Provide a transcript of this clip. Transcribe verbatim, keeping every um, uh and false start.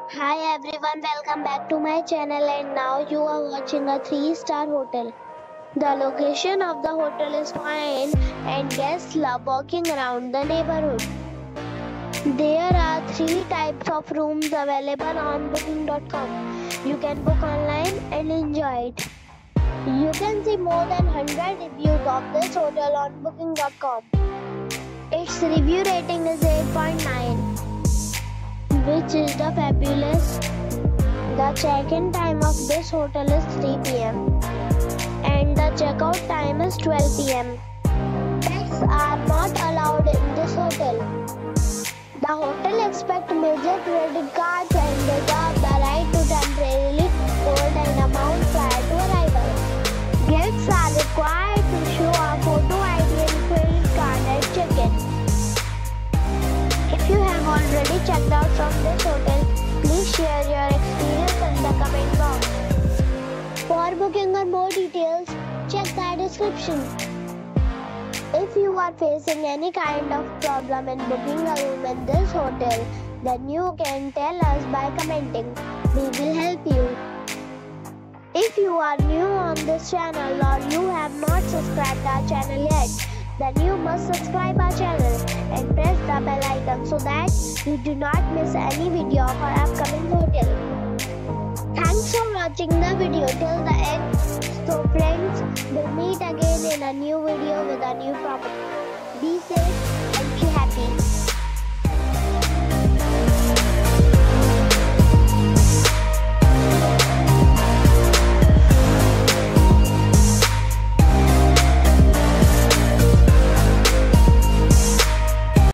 Hi everyone, welcome back to my channel and now you are watching a three star hotel. The location of the hotel is fine and guests love walking around the neighborhood. There are three types of rooms available on booking dot com. You can book online and enjoy it. You can see more than one hundred reviews of this hotel on booking dot com. Its review rating is eight point nine, which is the fabulous. The check-in time of this hotel is three p m and the checkout time is twelve p m Pets are not allowed in this hotel. The hotel accepts major credit cards and reserves the right to temporarily hold an amount prior to arrival. Guests are required to show a photo I D and credit card at check-in. If you have already checked out from this hotel, please share your experience in the comment box. For booking or more details, check the description. If you are facing any kind of problem in booking a room in this hotel, then you can tell us by commenting. We will help you. If you are new on this channel or you have not subscribed our channel yet, then you must subscribe our channel and press the bell icon so that you do not miss any video of our upcoming hotel. Thanks for watching the video till the end. So friends, we'll meet again in a new video with a new property. Be safe.